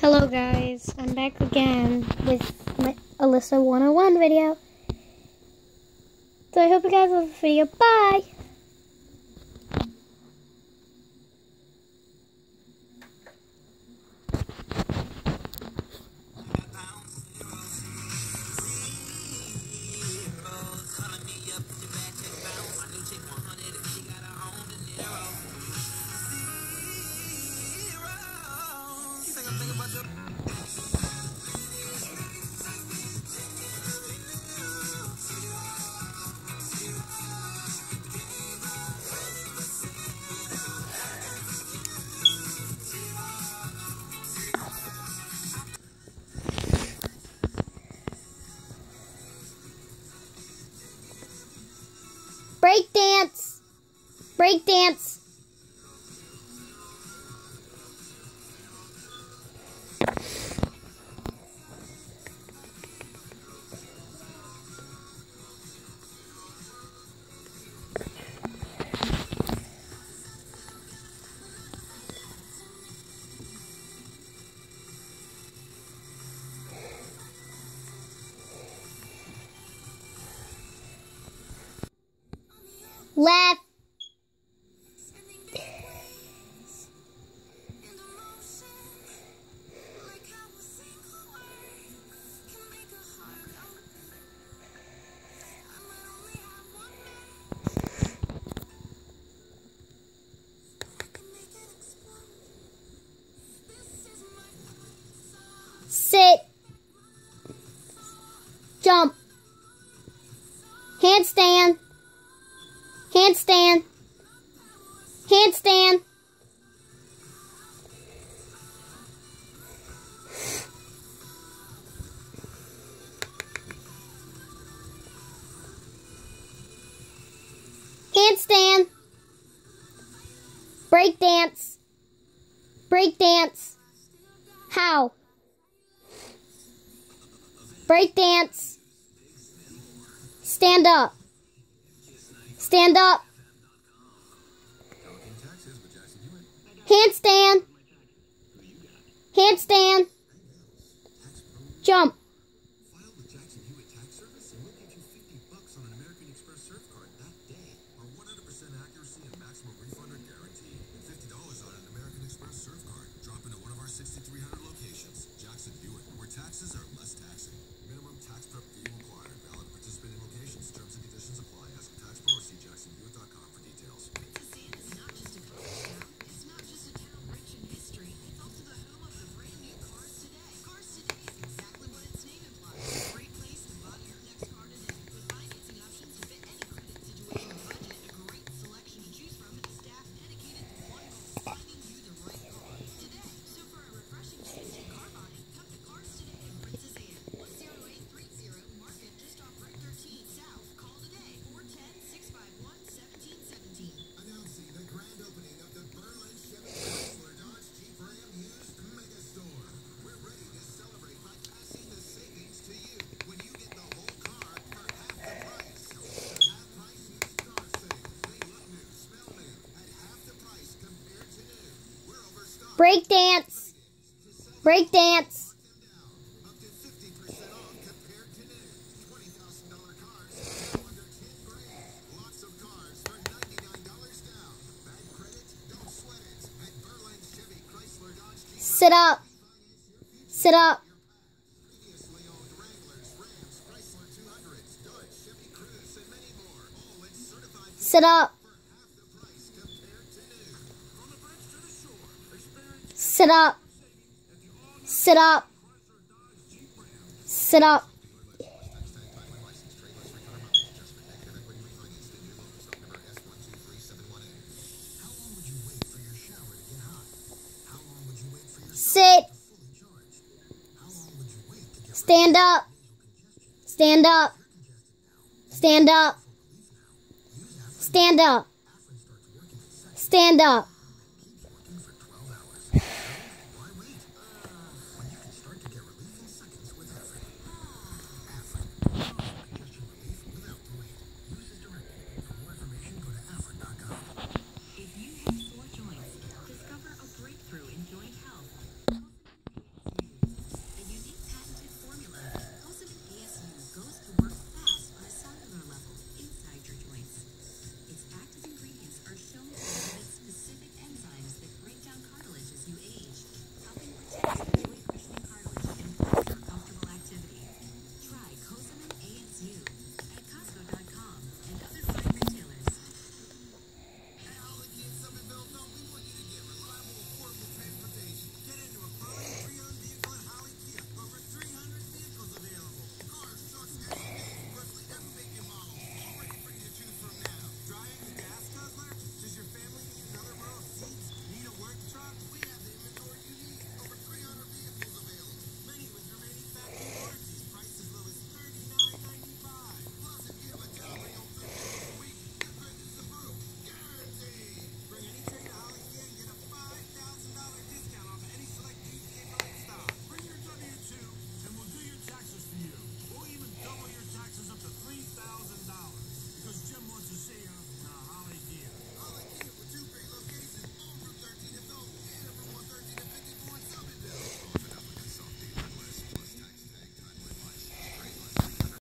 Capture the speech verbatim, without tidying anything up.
Hello guys, I'm back again with my Alyssa one oh one video. So I hope you guys love the video. Bye! Break dance! Break dance! Left. Sit. Jump. Handstand. Handstand. Handstand. Handstand. Break dance. Break dance. How? Break dance. Stand up. Stand up. Handstand. Handstand. Jump. File with Jackson Hewitt Tax Service and we'll get you fifty bucks on an American Express Surf Card that day. Our one hundred percent accuracy and maximum refund are guaranteed. And fifty dollars on an American Express Surf Card. Drop into one of our sixty-three hundred locations. Jackson Hewitt, where taxes are less taxing. Minimum tax prep fee required. Valid participating locations. Terms and conditions apply. Ask a tax pro or see jackson hewitt dot com for details. It's not just a town. It's not just a town rich in history. It's also the home of the brand new Cars Today. Cars Today is exactly what its name implies. A great place to buy your next car today. With financing options to fit any credit situation or budget, a great selection to choose from, and a staff dedicated to one goal, finding you the right car today. So for a refreshing taste in car buying, come to Cars Today in Princess Anne. one oh eight three oh Market just off Route thirteen South. Call today, four one zero, six five one, one seven one seven. Announcing the grand opening of the Berlin Chevy Chrysler Dodge Jeep Ram Used Mega Store. We're ready to celebrate by passing the savings to you when you get the whole car for half the price. Half price used car sales. They look new, smell new, at half the price compared to new. We're overstocked. Break dance. Break dance. Up to fifty percent off compared to new. twenty thousand dollar cars now under ten grand. Lots of cars for ninety-nine dollars down. Bad credit? Don't sweat it. At Berlin Chevy Chrysler Dodge Jeep. Sit up. Sit up. Previously owned Wranglers, Rams, Chrysler two hundreds, Dodge, Chevy Cruze, and many more. All with certified Sit up. for half the price compared to new. From the bridge to the shore, experience Sit up. Sit up. Sit up. Sit. Stand up. Stand up. Stand up. Stand up. Stand up.